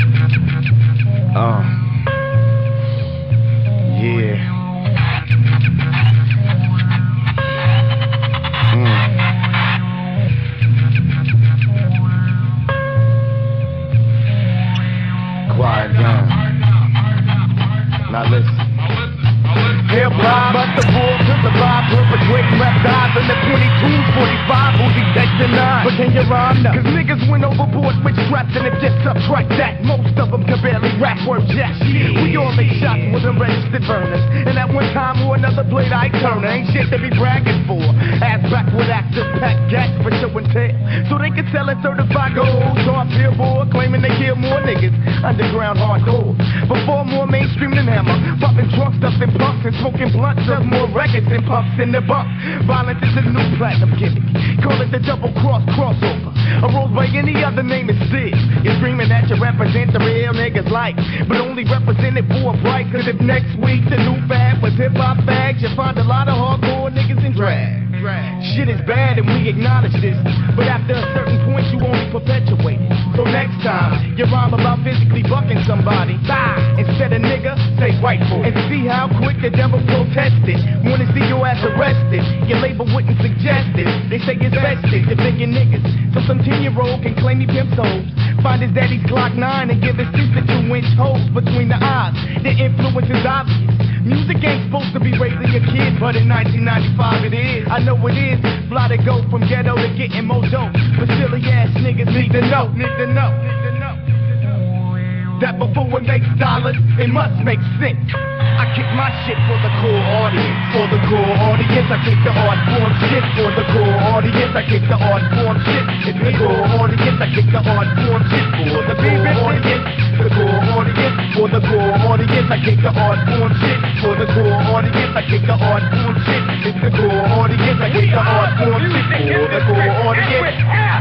Yeah. Quiet down. Now listen. Hip-hop, but the rules to survive, perpetrate rap dives in the 22, 45, Uzi Section 9. But can you rhyme now? Cause niggas went overboard with straps and it just up like that. Most of them can barely rap word jack. We all make shots with unregistered burners. And at one time or another blade I turn. Ain't shit to be bragging for. Ass back with actors, pack gas for show and tell. So they can sell it certified gold. Top billboard claiming they kill more niggas. Underground hardcore. Before more mainstream than hammer. Popping trunk stuff and punks and smoking blunts. Sells more records than pumps in the bunk. Violence is a new platinum gimmick. Call it the double cross crossover. A rose by any other name is Sid. You're screaming that you represent the real niggas like, but only represent it for a price. Cause if next week the new fad was hip hop fags, you find a lot of hardcore niggas in drag. Shit is bad and we acknowledge this, but after a certain point you only perpetuate it. So next time you rhyme about physically bucking somebody, instead of nigga, say white boy. And see how quick the devil protested. Wanna see your ass arrested, your label wouldn't suggest it. They say it's vested to bigger niggas, so some 10-year-old can claim he pimps hoes. Find his daddy's Glock 9 and give his sister 2-inch holes between the eyes. The influence is obvious. Music ain't supposed to be raising a kid, but in 1995 it is. I know it is. Fly to go from ghetto to getting more dope. But silly ass niggas need to know. That before it makes dollars, it must make sense. I kick my shit for the core audience. For the core audience, I kick the art form shit. For the core audience, I kick the art form shit. It's the core audience, I kick the art form shit. For the core audience, the core audience. For the core audience, I kick the art form shit. For the core audience, I kick the art form shit. It's the core audience, I kick the art form shit. For the core audience.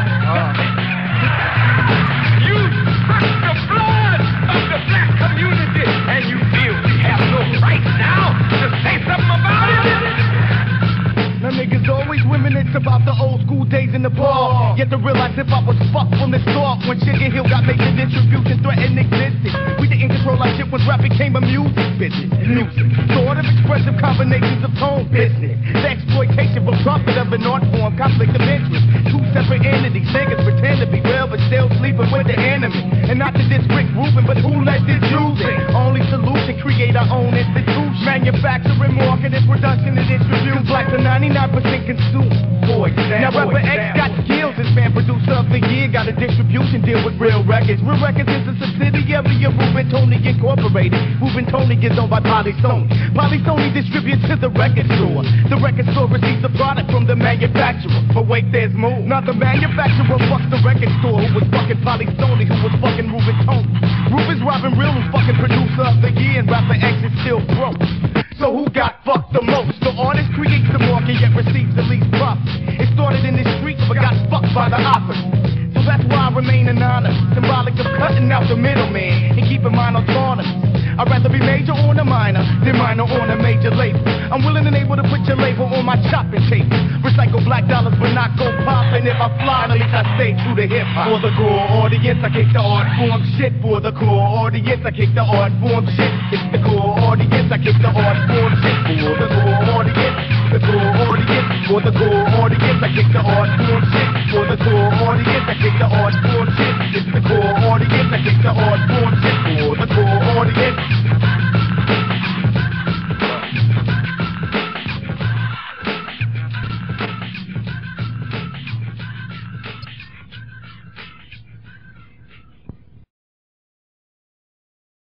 You suck the blood of the black community, and you feel you have no right now to say something about it. Now niggas always reminisce about the old school days in the bar. Yet to realize if I was fucked from the start. When Sugar Hill got major distribution threatened existence. We didn't control our shit when rap became a music business. Music, sort of expressive combinations of tone business. The exploitation for profit of an art form, conflict of interest. Two separate entities, niggas pretend to be real but still sleeping with the enemy. And not to diss Rick Rubin, but who let this use it? Only solution, create our own institution. Manufacturing, marketing, production, and distribution. Blacks are 99% consumed. For example, now rapper X got skills as fan producer of the year. Got a distribution deal with Real Records. Real Records is a subsidiary of Ruben Tony Incorporated. Ruben Tony is owned by Polly Sony. Polly Sony distributes to the record store. The record store receives the product from the manufacturer. But wait, there's more. Now the manufacturer fucks the record store, who was fucking Polly Sony, who was fucking Ruben Tony. Ruben's Robin Real, who's fucking producer of the year, and rapper X is still broke. So who got fucked the most? The artist creates the market yet receives the least profit. It started in the streets but got fucked by the opposite. So that's why I remain anonymous, symbolic of cutting out the middleman and keeping mine autonomous. I'd rather be major on a minor than minor on a major label. I'm willing and able to put your label on my chopping table. Recycle black dollars but not go poppin'. If I fly, at least I stay true to hip hop. For the core audience, I kick the art form shit. For the core audience, I kick the art form shit. It's the core audience, I kick the art form shit. For the core audience, the core audience. For the core audience, I kick the art form shit. For the core audience, I kick the art form shit. It's the core audience, I kick the art form